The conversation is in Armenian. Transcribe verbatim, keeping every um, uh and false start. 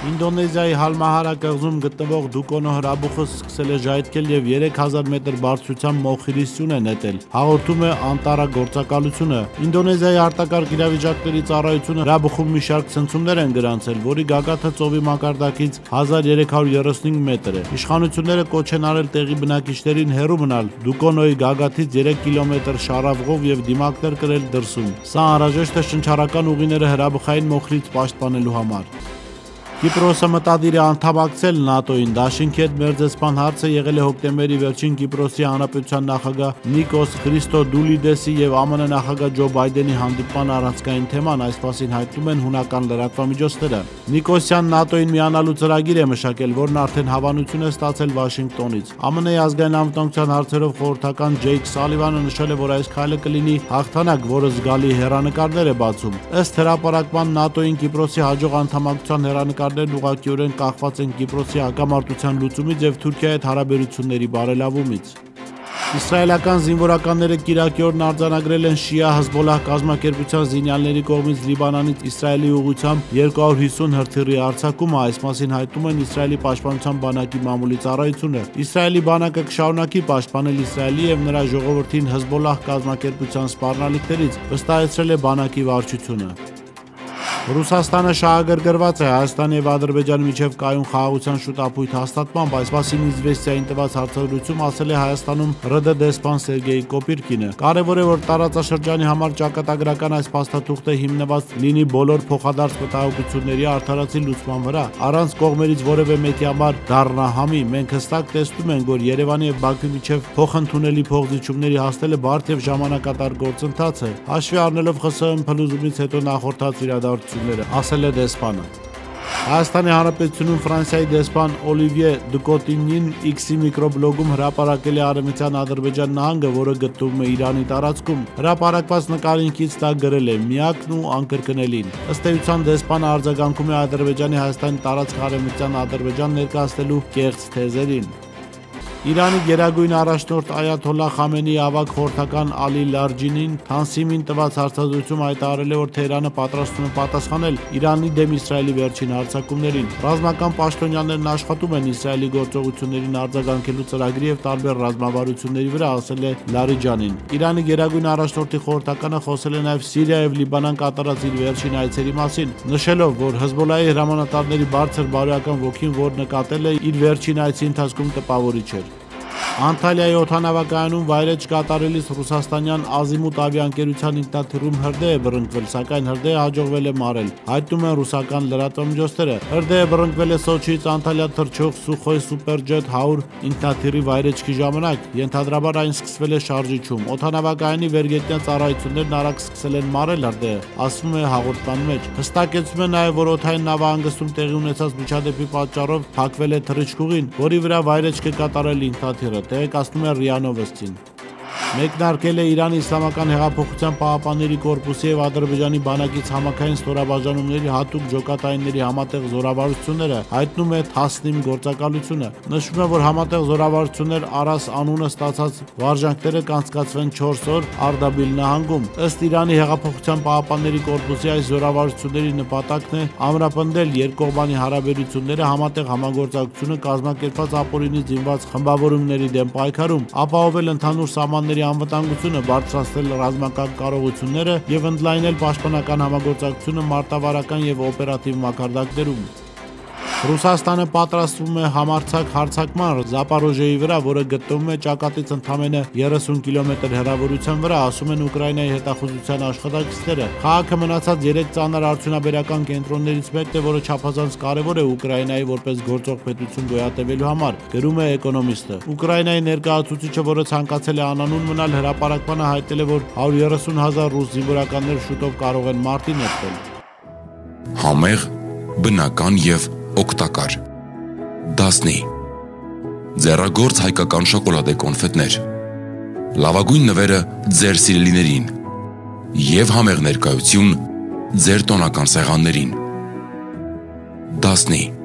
Ինդոնեզիայի Հալմահարա կղզում գտնվող Դուկոնո հրաբուխը սկսել է ժայթքել եւ երեք հազար մետր բարձրությամբ մոխիրի սյուն է նետել, հաղորդում է Անտարա գործակալությունը։ Ինդոնեզիայի արտակարգ իրավիճակների ծառայությունը հրաբուխում մի շարք ցնցումներ են գրանցել, որի գագաթը ծովի մակարդակից հազար երեք հարյուր երեսունհինգ մետր է։ Իշխանությունները կոչ են արել տեղի բնակիչներին հեռու մնալ Դուկոնոյի գագաթից երեք կիլոմետր շարավղով եւ դիմակներ կրել դրսում։ Սա անհրաժեշտ է շնչառական ուղիները հրաբխային մոխրից պաշտպանելու համար։ Կիպրոսը մտադիր է անդամակցել ՆԱՏՕ-ին։ Դաշինքի հետ մերձեսպան հարցը եղել է հոկտեմբերի վերջին Կիպրոսի հանրապետության նախագահ Նիկոս Քրիստոդուլիդեսի եւ ԱՄՆ նախագահ Ջո Բայդենի հանդիպման առանցքային թեման, այս մասին հայտնում են հունական լրատվամիջոցները։ Նիկոսյան ՆԱՏՕ-ին միանալու ծրագիր է մշակել, որն արդեն հավանություն է ստացել Վաշինգտոնից։ ԱՄՆ-ի ազգային անվտանգության հարցերով խորհրդական Ջեյք Սալիվանը նշել է, որ այս քայլը կլինի հաղթանակ, որը զգալի հեռանկարներ է բացում։ Ըստ հրապարակման ՆԱՏՕ-ին Կիպրոսի հաջող անդամակցության հեռանկարներն ուղղակիորեն կախված են Կիպրոսի հակամարտության լուծումից եւ Թուրքիայի հետ հարաբերությունների բարելավումից։ Իսրայելական զինվորականները կիրակի օրն արձանագրել են Շիա Հզբոլահ կազմակերպության զինյալների կողմից Լիբանանից Իսրայելի ուղղությամբ երկու հարյուր հիսուն հրթիռի արձակումը, այս մասին հայտնում են Իսրայելի պաշտպանության բանակի մամուլի ծառայությունը։ Իսրայելի բանակը կշարունակի պաշտպանել Իսրայելի եւ նրա ժողովրդին Հզբոլահ կազմակերպության սպառնալիքներից, վստահեցրել է բանակի վարչությունը։ Ռուսաստանը շահագրգռված է Հայաստանի եւ Ադրբեջանի միջև կայուն խաղաղության շուտապույտ հաստատմամբ, այս մասին Իզվեստիային տված հարցազրույցում ասել է Հայաստանում ՌԴ դեսպան Սերգեյ Կոպիրկինը։ Կարևոր է, որ տարածաշրջանի համար ճակատագրական այս փաստաթուղթը հիմնված լինի բոլոր փոխադարձ մտահոգությունների արդարացի լուծման վրա, առանց կողմերից որևէ մեկի համար դառնա համի։ Մենք հստակ տեսնում ենք, որ Երևանի եւ Բաքվի միջև փոխընդունելի փոխզիջումների հասնելը բարդ եւ ժամանակատար գործընթաց է, հաշվի առնելով ԽՍՀՄ փլուզումից հետո նախորդած իրադարձությունները, ասել է դեսպանը։ Հայաստանի Հանրապետությունում Ֆրանսիայի դեսպան Օլիվիե Դկոտինին X-ի միկրոբլոգում հրապարակել է Արևմտյան Ադրբեջան նահանգը, որը գտնվում է Իրանի տարածքում։ Հրապարակված նկարինքից դա գրել է «Միակն ու անկրկնելին»։ Ըստ էության դեսպանը արձագանքում է Ադրբեջանի Հայաստանի տարածք Արևմտյան Ադրբեջան ներկայացնելու կեղծ թեզերին։ Իրանի գերագույն առաջնորդ Այաթոլլահ Խամենեի ավագ խորհրդական Ալի Լարջինին Թանսիմին տված հարցազրույցում հայտարարել է, որ Թեհրանը պատրաստվում է պատասխանել Իրանի դեմ Իսրայելի վերջին հարձակումներին։ Ռազմական պաշտոնյաներն աշխատում են Իսրայելի գործողություններին արձագանքելու ծրագրի եւ տարբեր ռազմավարությունների վրա, ասել է Լարիջանին։ Իրանի գերագույն առաջնորդի խորհրդականը խոսել է նաեւ Սիրիա եւ Լիբանան կատարած իր վերջին այցերի մասին, նշելով, որ Հզբոլլահի հրամանատարների բարձր բարոյական ոգին, որ նկատել է իր վերջին այցի ընթացքում, տպավորիչ էր։ Անտալիայի օդանավակայանում վայրէջք կատարելիս ռուսաստանյան Ազիմուտ ավիաընկերության ինքնաթիռում հրդեհ է բռնկվել, սակայն հրդեհը հաջողվել է մարել, հայտնում են ռուսական լրատվամիջոցները։ Հրդեհը բռնկվել է Սոչիից Անտալիա թռչող Սուխոյ Սուպերջեթ հարյուր ինքնաթիռի վայրէջքի ժամանակ, ենթադրաբար այն սկսվել է շարժիչում։ Օդանավակայանի վերգետնյա ծառայություններն արագ սկսել են մարել հրդեհը, ասվում է հաղորդման մեջ։ Հստակեցվում է նաև, որ օդային նավահանգստում տեղի ունեցած միջադեպի պատճառով փակվել է թռիչքուղին, որի վրա վայրէջք է կատարել ինքնաթիռը, տեղեկացնում է ՌԻԱ Նովոստին։ Մեկնարկել է Իրանի Իսլամական հեղափոխության պահապանների կորպուսի եւ Ադրբեջանի բանակից համակային ստորաբաժանումների հատուկ ջոկատայինների համատեղ զորավարությունները, հայտնում է Թասնիմ գործակալությունը։ Նշվում է, որ համատեղ զորավարություններ Արաս անունը ստացած վարժանքները կանցկացվեն չորս օր Արդաբիլ նահանգում։ Ըստ Իրանի հեղափոխության պահապանների կորպուսի այս զորավարությունների նպատակն է ամրապնդել երկկողմանի հարաբերությունները, համատեղ համագործակցությունը, կազմակերպված ապօրինի զինված խմբավորումների դեմ պայքարում, ապահովել ընդհանուր սահմանների անվտանգությունը, բարձրացնել ռազմական կարողությունները եւ ընդլայնել պաշտպանական համագործակցությունը մարտավարական եւ օպերատիվ մակարդակներում։ Ռուսաստանը պատրաստվում է համարձակ հարձակման Զապորոժիեի վրա, որը գտնվում է ճակատից ընդամենը երեսուն կիլոմետր հեռավորության վրա, ասում են Ուկրաինայի հետախուզության աշխատակիցները։ Քաղաքը մնացած երեք ծանր արդյունաբերական կենտրոններից մեկն է, որը չափազանց կարևոր է Ուկրաինայի որպես գործող պետություն գոյատևելու համար, գրում է Էկոնոմիստը։ Ուկրաինայի ներկայացուցիչը, որը ցանկացել է անանուն մնալ, հրապարակմանը հայտնել է, որ հարյուր երեսուն հազար ռուս զինվորականներ շուտով կարող են մարտի ներկել։ Համեղ, բնական եւ օգտակար։ Դասնի ձեռագործ հայկական շոկոլադե կոնֆետներ, լավագույն նվերը ձեր սիրելիներին եւ համեղ ներկայություն ձեր տոնական սեղաններին։ Դասնի